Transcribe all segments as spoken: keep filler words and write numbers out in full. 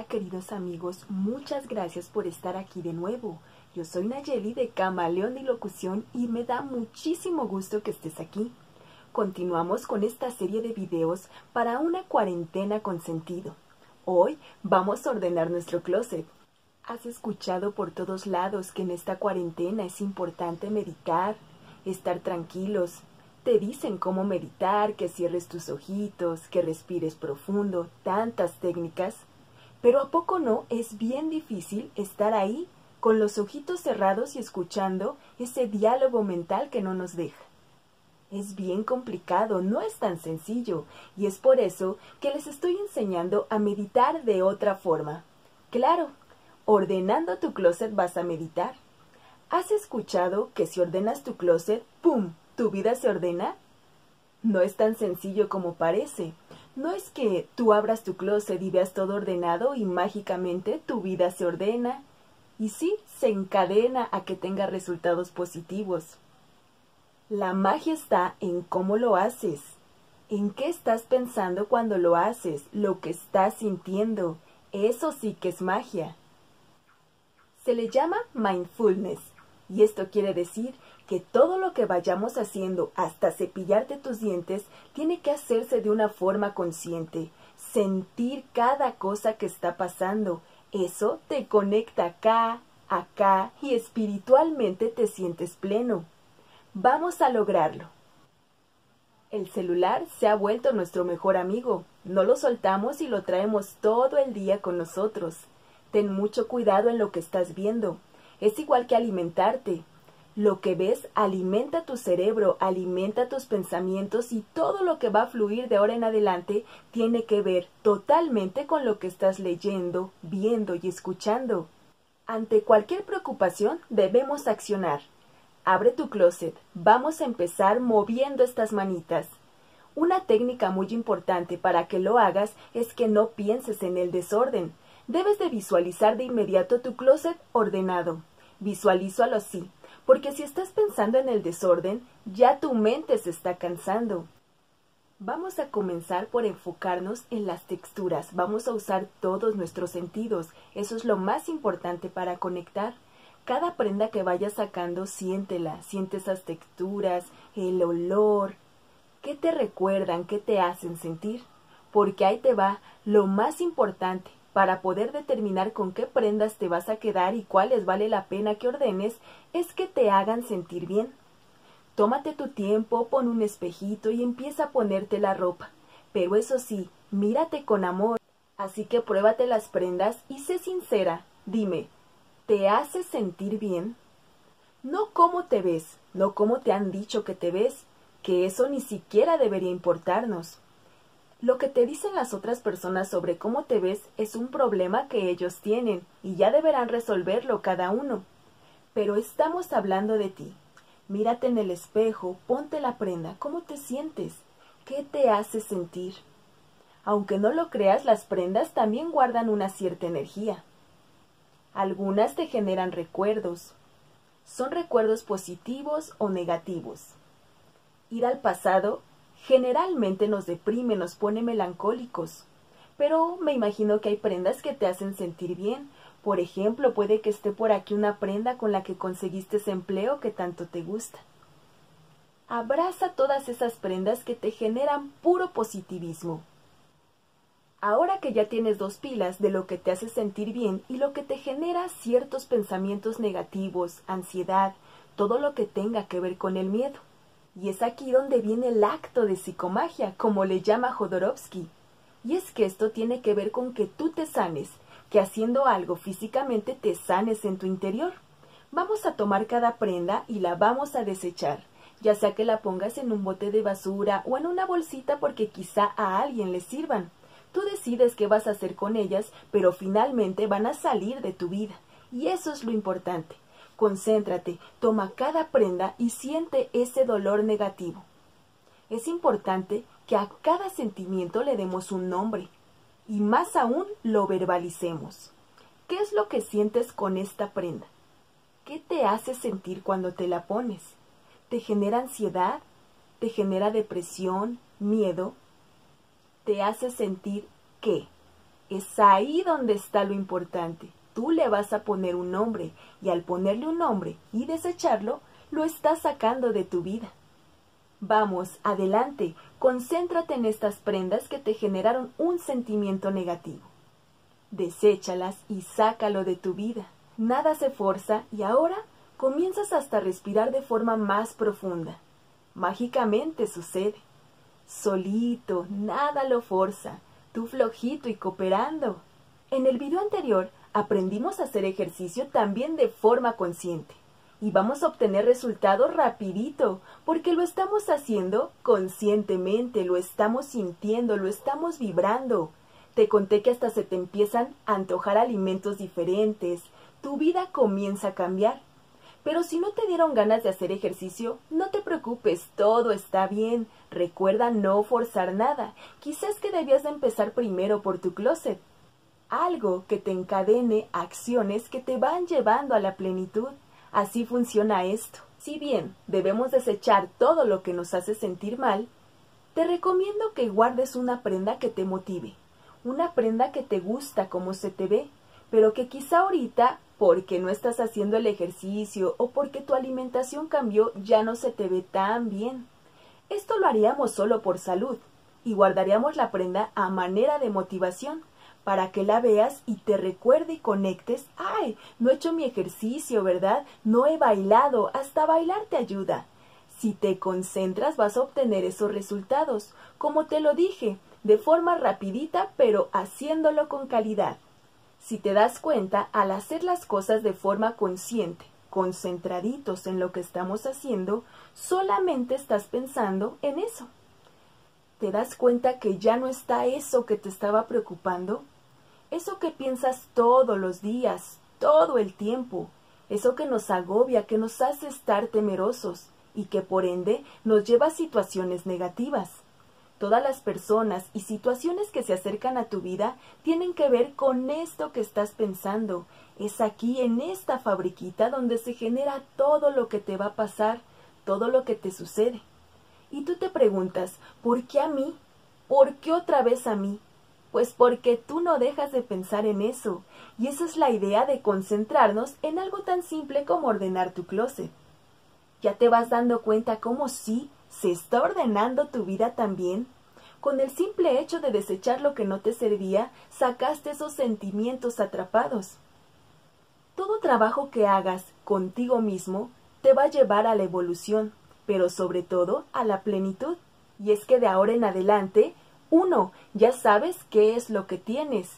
queridos amigos, muchas gracias por estar aquí de nuevo. Yo soy Nayeli de Camaleón y Locución y me da muchísimo gusto que estés aquí. Continuamos con esta serie de videos para una cuarentena con sentido. Hoy vamos a ordenar nuestro closet. ¿Has escuchado por todos lados que en esta cuarentena es importante meditar, estar tranquilos? Te dicen cómo meditar, que cierres tus ojitos, que respires profundo, tantas técnicas. Pero ¿a poco no es bien difícil estar ahí, con los ojitos cerrados y escuchando ese diálogo mental que no nos deja? Es bien complicado, no es tan sencillo, y es por eso que les estoy enseñando a meditar de otra forma. Claro, ordenando tu closet vas a meditar. ¿Has escuchado que si ordenas tu closet, ¡pum!, tu vida se ordena? No es tan sencillo como parece. No es que tú abras tu closet y veas todo ordenado y mágicamente tu vida se ordena. Y sí, se encadena a que tenga resultados positivos. La magia está en cómo lo haces, en qué estás pensando cuando lo haces, lo que estás sintiendo. Eso sí que es magia. Se le llama mindfulness, y esto quiere decir que todo lo que vayamos haciendo, hasta cepillarte tus dientes, tiene que hacerse de una forma consciente. Sentir cada cosa que está pasando. Eso te conecta acá, acá, y espiritualmente te sientes pleno. Vamos a lograrlo. El celular se ha vuelto nuestro mejor amigo. No lo soltamos y lo traemos todo el día con nosotros. Ten mucho cuidado en lo que estás viendo. Es igual que alimentarte. Lo que ves alimenta tu cerebro, alimenta tus pensamientos y todo lo que va a fluir de ahora en adelante tiene que ver totalmente con lo que estás leyendo, viendo y escuchando. Ante cualquier preocupación debemos accionar. Abre tu closet. Vamos a empezar moviendo estas manitas. Una técnica muy importante para que lo hagas es que no pienses en el desorden. Debes de visualizar de inmediato tu closet ordenado. Visualízalo así, porque si estás pensando en el desorden, ya tu mente se está cansando. Vamos a comenzar por enfocarnos en las texturas. Vamos a usar todos nuestros sentidos. Eso es lo más importante para conectar. Cada prenda que vayas sacando, siéntela, siente esas texturas, el olor. ¿Qué te recuerdan? ¿Qué te hacen sentir? Porque ahí te va lo más importante para poder determinar con qué prendas te vas a quedar y cuáles vale la pena que ordenes, es que te hagan sentir bien. Tómate tu tiempo, pon un espejito y empieza a ponerte la ropa. Pero eso sí, mírate con amor. Así que pruébate las prendas y sé sincera. Dime, ¿te hace sentir bien? No cómo te ves, no cómo te han dicho que te ves, que eso ni siquiera debería importarnos. Lo que te dicen las otras personas sobre cómo te ves es un problema que ellos tienen y ya deberán resolverlo cada uno. Pero estamos hablando de ti. Mírate en el espejo, ponte la prenda, ¿cómo te sientes? ¿Qué te hace sentir? Aunque no lo creas, las prendas también guardan una cierta energía. Algunas te generan recuerdos. Son recuerdos positivos o negativos. Ir al pasado generalmente nos deprime, nos pone melancólicos. Pero me imagino que hay prendas que te hacen sentir bien. Por ejemplo, puede que esté por aquí una prenda con la que conseguiste ese empleo que tanto te gusta. Abraza todas esas prendas que te generan puro positivismo. Ahora que ya tienes dos pilas de lo que te hace sentir bien y lo que te genera ciertos pensamientos negativos, ansiedad, todo lo que tenga que ver con el miedo. Y es aquí donde viene el acto de psicomagia, como le llama Jodorowsky. Y es que esto tiene que ver con que tú te sanes, que haciendo algo físicamente te sanes en tu interior. Vamos a tomar cada prenda y la vamos a desechar, ya sea que la pongas en un bote de basura o en una bolsita porque quizá a alguien le sirvan. Tú decides qué vas a hacer con ellas, pero finalmente van a salir de tu vida. Y eso es lo importante. Concéntrate, toma cada prenda y siente ese dolor negativo. Es importante que a cada sentimiento le demos un nombre. Y más aún lo verbalicemos. ¿Qué es lo que sientes con esta prenda? ¿Qué te hace sentir cuando te la pones? ¿Te genera ansiedad? ¿Te genera depresión? ¿Miedo? ¿Te hace sentir qué? Es ahí donde está lo importante. Tú le vas a poner un nombre y al ponerle un nombre y desecharlo, lo estás sacando de tu vida. Vamos, adelante, concéntrate en estas prendas que te generaron un sentimiento negativo. Deséchalas y sácalo de tu vida. Nada se forza y ahora comienzas hasta a respirar de forma más profunda. Mágicamente sucede. Solito, nada lo forza, tú flojito y cooperando. En el video anterior aprendimos a hacer ejercicio también de forma consciente. Y vamos a obtener resultados rapidito, porque lo estamos haciendo conscientemente, lo estamos sintiendo, lo estamos vibrando. Te conté que hasta se te empiezan a antojar alimentos diferentes, tu vida comienza a cambiar. Pero si no te dieron ganas de hacer ejercicio, no te preocupes, todo está bien. Recuerda no forzar nada. Quizás que debías de empezar primero por tu closet. Algo que te encadene acciones que te van llevando a la plenitud. Así funciona esto. Si bien debemos desechar todo lo que nos hace sentir mal, te recomiendo que guardes una prenda que te motive, una prenda que te gusta como se te ve, pero que quizá ahorita, porque no estás haciendo el ejercicio o porque tu alimentación cambió, ya no se te ve tan bien. Esto lo haríamos solo por salud y guardaríamos la prenda a manera de motivación, para que la veas y te recuerde y conectes. ¡Ay! No he hecho mi ejercicio, ¿verdad? No he bailado. Hasta bailar te ayuda. Si te concentras vas a obtener esos resultados. Como te lo dije, de forma rapidita, pero haciéndolo con calidad. Si te das cuenta, al hacer las cosas de forma consciente, concentraditos en lo que estamos haciendo, solamente estás pensando en eso. ¿Te das cuenta que ya no está eso que te estaba preocupando? Eso que piensas todos los días, todo el tiempo, eso que nos agobia, que nos hace estar temerosos y que por ende nos lleva a situaciones negativas. Todas las personas y situaciones que se acercan a tu vida tienen que ver con esto que estás pensando. Es aquí en esta fabriquita donde se genera todo lo que te va a pasar, todo lo que te sucede. Y tú te preguntas, ¿por qué a mí? ¿Por qué otra vez a mí? Pues porque tú no dejas de pensar en eso, y esa es la idea de concentrarnos en algo tan simple como ordenar tu closet. ¿Ya te vas dando cuenta cómo sí se está ordenando tu vida también? Con el simple hecho de desechar lo que no te servía, sacaste esos sentimientos atrapados. Todo trabajo que hagas contigo mismo te va a llevar a la evolución, pero sobre todo a la plenitud. Y es que de ahora en adelante, uno, ya sabes qué es lo que tienes.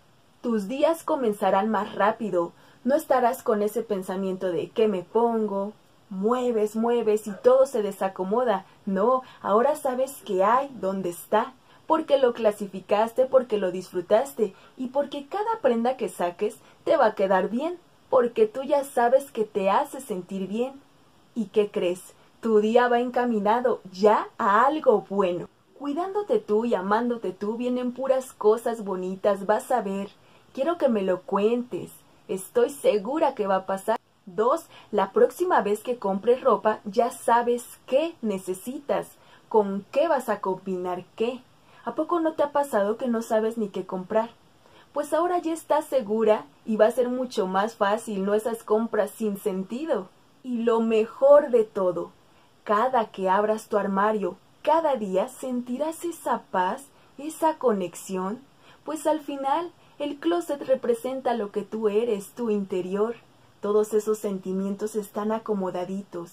Tus días comenzarán más rápido, no estarás con ese pensamiento de ¿qué me pongo? Mueves, mueves y todo se desacomoda. No, ahora sabes qué hay, dónde está, porque lo clasificaste, porque lo disfrutaste y porque cada prenda que saques te va a quedar bien, porque tú ya sabes que te hace sentir bien. ¿Y qué crees? Tu día va encaminado ya a algo bueno. Cuidándote tú y amándote tú vienen puras cosas bonitas, vas a ver. Quiero que me lo cuentes. Estoy segura que va a pasar. Dos, la próxima vez que compres ropa ya sabes qué necesitas, con qué vas a combinar qué. ¿A poco no te ha pasado que no sabes ni qué comprar? Pues ahora ya estás segura y va a ser mucho más fácil, no esas compras sin sentido. Y lo mejor de todo, cada que abras tu armario, cada día sentirás esa paz, esa conexión, pues al final el closet representa lo que tú eres, tu interior. Todos esos sentimientos están acomodaditos.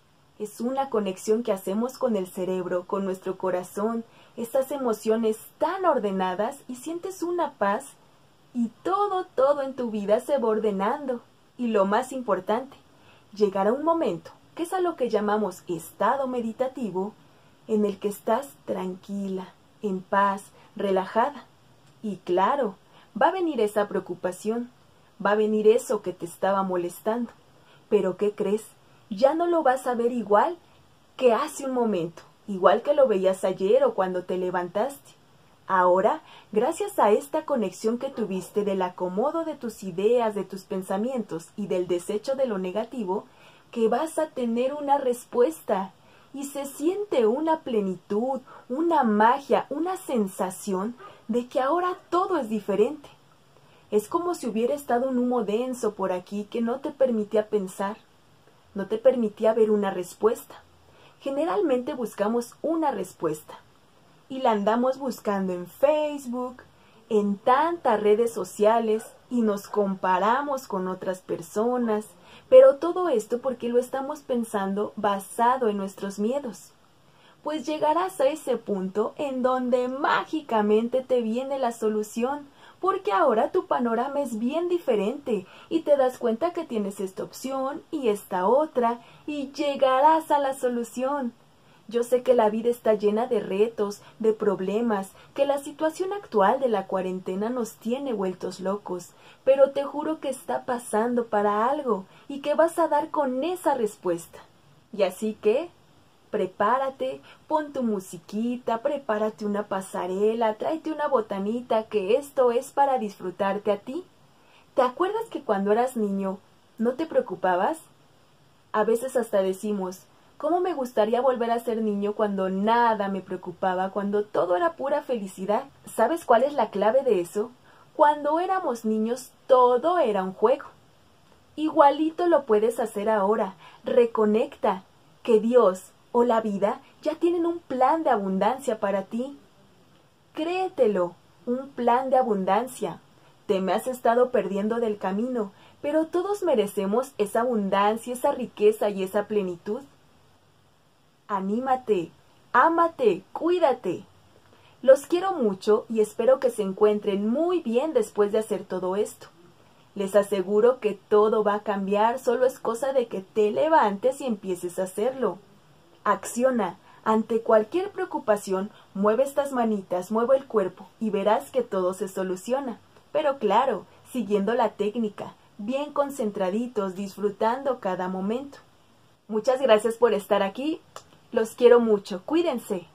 Es una conexión que hacemos con el cerebro, con nuestro corazón, esas emociones tan ordenadas y sientes una paz y todo, todo en tu vida se va ordenando. Y lo más importante, llegará un momento, que es a lo que llamamos estado meditativo, en el que estás tranquila, en paz, relajada. Y claro, va a venir esa preocupación, va a venir eso que te estaba molestando. Pero ¿qué crees? Ya no lo vas a ver igual que hace un momento, igual que lo veías ayer o cuando te levantaste. Ahora, gracias a esta conexión que tuviste del acomodo de tus ideas, de tus pensamientos y del desecho de lo negativo, que vas a tener una respuesta. Y se siente una plenitud, una magia, una sensación de que ahora todo es diferente. Es como si hubiera estado un humo denso por aquí que no te permitía pensar, no te permitía ver una respuesta. Generalmente buscamos una respuesta y la andamos buscando en Facebook, en tantas redes sociales y nos comparamos con otras personas, pero todo esto porque lo estamos pensando basado en nuestros miedos. Pues llegarás a ese punto en donde mágicamente te viene la solución, porque ahora tu panorama es bien diferente y te das cuenta que tienes esta opción y esta otra y llegarás a la solución. Yo sé que la vida está llena de retos, de problemas, que la situación actual de la cuarentena nos tiene vueltos locos, pero te juro que está pasando para algo y que vas a dar con esa respuesta. Y así que, prepárate, pon tu musiquita, prepárate una pasarela, tráete una botanita, que esto es para disfrutarte a ti. ¿Te acuerdas que cuando eras niño no te preocupabas? A veces hasta decimos, ¿cómo me gustaría volver a ser niño cuando nada me preocupaba, cuando todo era pura felicidad? ¿Sabes cuál es la clave de eso? Cuando éramos niños todo era un juego. Igualito lo puedes hacer ahora. Reconecta que Dios o la vida ya tienen un plan de abundancia para ti. Créetelo, un plan de abundancia. Te me has estado perdiendo del camino, pero todos merecemos esa abundancia, esa riqueza y esa plenitud. Anímate, ámate, cuídate. Los quiero mucho y espero que se encuentren muy bien después de hacer todo esto. Les aseguro que todo va a cambiar, solo es cosa de que te levantes y empieces a hacerlo. Acciona. Ante cualquier preocupación, mueve estas manitas, mueve el cuerpo y verás que todo se soluciona. Pero claro, siguiendo la técnica, bien concentraditos, disfrutando cada momento. Muchas gracias por estar aquí. Los quiero mucho. Cuídense.